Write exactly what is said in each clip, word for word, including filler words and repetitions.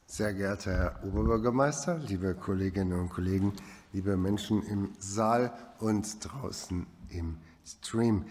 Sehr geehrter Herr Oberbürgermeister, liebe Kolleginnen und Kollegen, liebe Menschen im Saal und draußen im Stream.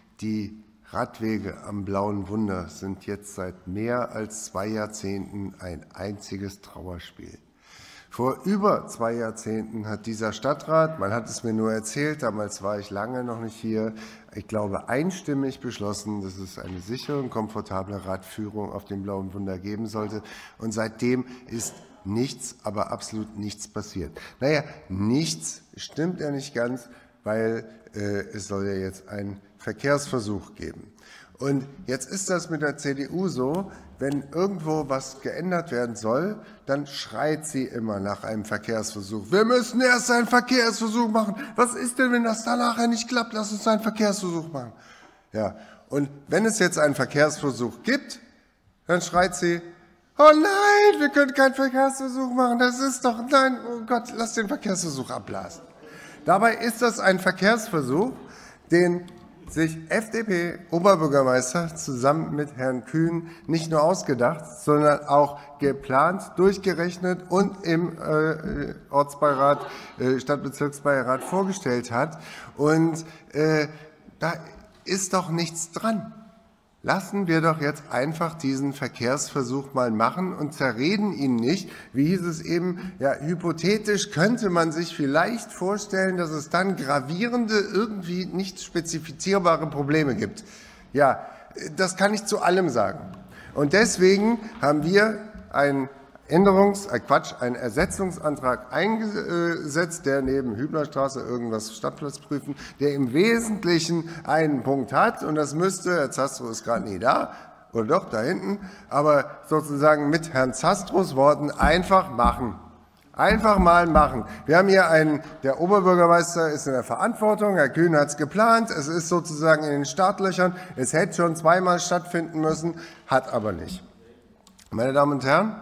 Die Radwege am Blauen Wunder sind jetzt seit mehr als zwei Jahrzehnten ein einziges Trauerspiel. Vor über zwei Jahrzehnten hat dieser Stadtrat, man hat es mir nur erzählt, damals war ich lange noch nicht hier, ich glaube einstimmig beschlossen, dass es eine sichere und komfortable Radführung auf dem Blauen Wunder geben sollte. Und seitdem ist nichts, aber absolut nichts passiert. Naja, nichts stimmt ja nicht ganz, weil äh, es soll ja jetzt einen Verkehrsversuch geben. Und jetzt ist das mit der C D U so, wenn irgendwo was geändert werden soll, dann schreit sie immer nach einem Verkehrsversuch. Wir müssen erst einen Verkehrsversuch machen. Was ist denn, wenn das dann nachher nicht klappt? Lass uns einen Verkehrsversuch machen. Ja, und wenn es jetzt einen Verkehrsversuch gibt, dann schreit sie, oh nein, wir können keinen Verkehrsversuch machen. Das ist doch, nein, oh Gott, lass den Verkehrsversuch abblasen. Dabei ist das ein Verkehrsversuch, den sich F D P-Oberbürgermeister zusammen mit Herrn Kühn nicht nur ausgedacht, sondern auch geplant, durchgerechnet und im äh, Ortsbeirat, äh, Stadtbezirksbeirat vorgestellt hat. Und äh, da ist doch nichts dran. Lassen wir doch jetzt einfach diesen Verkehrsversuch mal machen und zerreden ihn nicht. Wie hieß es eben, ja, hypothetisch könnte man sich vielleicht vorstellen, dass es dann gravierende, irgendwie nicht spezifizierbare Probleme gibt. Ja, das kann ich zu allem sagen. Und deswegen haben wir einen Änderungs-, äh Quatsch, einen Ersetzungsantrag eingesetzt, der neben Hübnerstraße irgendwas Stadtplatz prüfen, der im Wesentlichen einen Punkt hat, und das müsste, Herr Zastro ist gerade nie da, oder doch, da hinten, aber sozusagen mit Herrn Zastros Worten einfach machen. Einfach mal machen. Wir haben hier einen, der Oberbürgermeister ist in der Verantwortung, Herr Kühn hat es geplant, es ist sozusagen in den Startlöchern, es hätte schon zweimal stattfinden müssen, hat aber nicht. Meine Damen und Herren,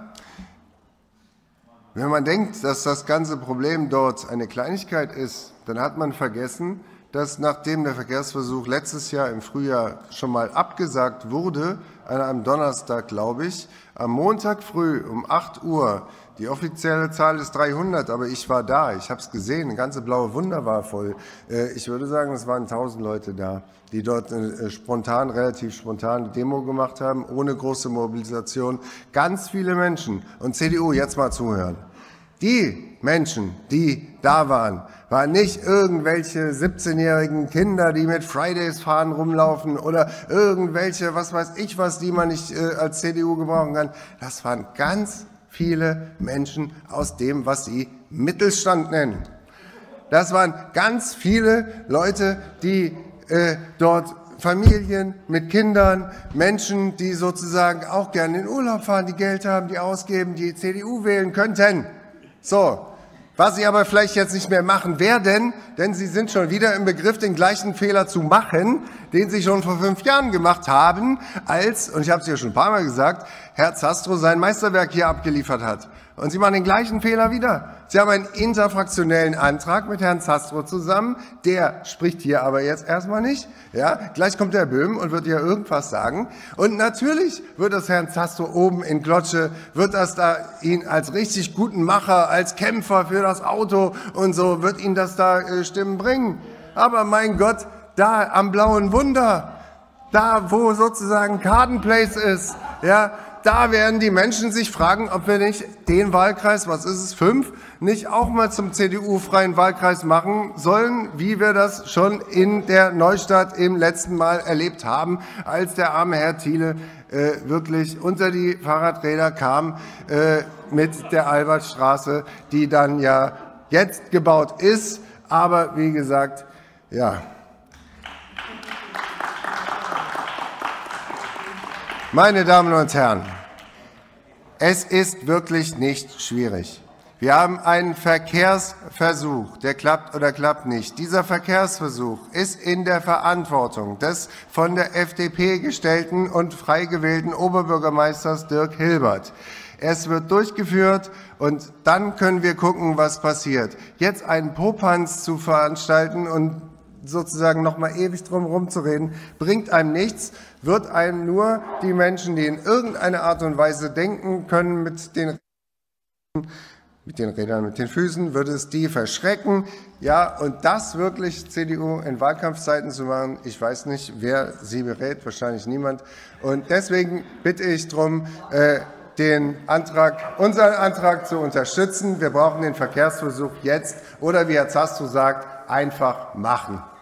wenn man denkt, dass das ganze Problem dort eine Kleinigkeit ist, dann hat man vergessen, dass nachdem der Verkehrsversuch letztes Jahr im Frühjahr schon mal abgesagt wurde, an einem Donnerstag, glaube ich, am Montag früh um acht Uhr, die offizielle Zahl ist dreihundert, aber ich war da, ich habe es gesehen, das ganze Blaue Wunder war voll. Ich würde sagen, es waren tausend Leute da, die dort spontan, relativ spontan eine Demo gemacht haben, ohne große Mobilisation. Ganz viele Menschen. Und C D U, jetzt mal zuhören. Die Menschen, die da waren, waren nicht irgendwelche siebzehnjährigen Kinder, die mit Fridays-Fahnen rumlaufen oder irgendwelche, was weiß ich was, die man nicht äh, als C D U gebrauchen kann. Das waren ganz viele Menschen aus dem, was sie Mittelstand nennen. Das waren ganz viele Leute, die äh, dort Familien mit Kindern, Menschen, die sozusagen auch gerne in den Urlaub fahren, die Geld haben, die ausgeben, die C D U wählen könnten. So, was Sie aber vielleicht jetzt nicht mehr machen werden, denn Sie sind schon wieder im Begriff, den gleichen Fehler zu machen, den Sie schon vor fünf Jahren gemacht haben, als, und ich habe es ja schon ein paar Mal gesagt, Herr Zastro sein Meisterwerk hier abgeliefert hat. Und Sie machen den gleichen Fehler wieder. Sie haben einen interfraktionellen Antrag mit Herrn Zastro zusammen, der spricht hier aber jetzt erstmal nicht. Ja, gleich kommt Herr Böhm und wird hier irgendwas sagen. Und natürlich wird das Herrn Zastro oben in Glotsche, wird das da ihn als richtig guten Macher, als Kämpfer für das Auto und so, wird ihn das da äh, Stimmen bringen. Aber mein Gott, da am Blauen Wunder, da wo sozusagen Garden Place ist, ja, da werden die Menschen sich fragen, ob wir nicht den Wahlkreis, was ist es, fünf, nicht auch mal zum C D U-freien Wahlkreis machen sollen, wie wir das schon in der Neustadt im letzten Mal erlebt haben, als der arme Herr Thiele äh, wirklich unter die Fahrradräder kam äh, mit der Albertstraße, die dann ja jetzt gebaut ist, aber wie gesagt, ja. Meine Damen und Herren, es ist wirklich nicht schwierig. Wir haben einen Verkehrsversuch, der klappt oder klappt nicht. Dieser Verkehrsversuch ist in der Verantwortung des von der F D P gestellten und frei gewählten Oberbürgermeisters Dirk Hilbert. Es wird durchgeführt und dann können wir gucken, was passiert. Jetzt einen Popanz zu veranstalten und sozusagen noch mal ewig drum rumzureden, bringt einem nichts, wird einem nur die Menschen, die in irgendeiner Art und Weise denken können, mit den mit den Rädern, mit den Füßen, würde es die verschrecken. Ja, und das wirklich C D U in Wahlkampfzeiten zu machen, ich weiß nicht, wer sie berät, wahrscheinlich niemand. Und deswegen bitte ich darum, äh, den Antrag, unseren Antrag zu unterstützen. Wir brauchen den Verkehrsversuch jetzt oder, wie Herr Zastrow sagt, einfach machen.